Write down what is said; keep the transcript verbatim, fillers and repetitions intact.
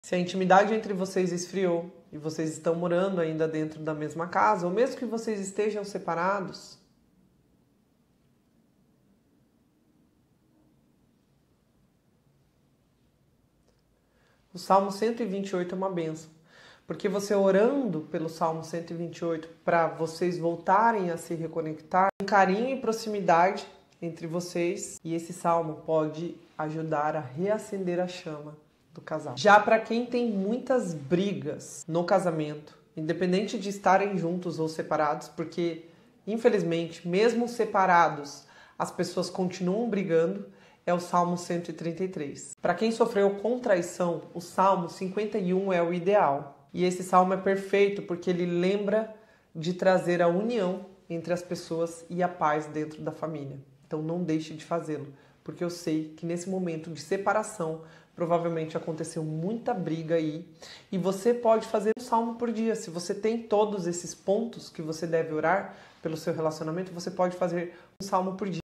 Se a intimidade entre vocês esfriou e vocês estão morando ainda dentro da mesma casa, ou mesmo que vocês estejam separados, o Salmo cento e vinte e oito é uma bênção. Porque você orando pelo Salmo cento e vinte e oito para vocês voltarem a se reconectar, um carinho e proximidade entre vocês, e esse salmo pode ajudar a reacender a chama do casal. Já para quem tem muitas brigas no casamento, independente de estarem juntos ou separados, porque infelizmente, mesmo separados, as pessoas continuam brigando, é o Salmo cento e trinta e três. Para quem sofreu com traição, o Salmo cinquenta e um é o ideal. E esse salmo é perfeito porque ele lembra de trazer a união entre as pessoas e a paz dentro da família. Então não deixe de fazê-lo, porque eu sei que nesse momento de separação provavelmente aconteceu muita briga aí, e você pode fazer um salmo por dia. Se você tem todos esses pontos que você deve orar pelo seu relacionamento, você pode fazer um salmo por dia.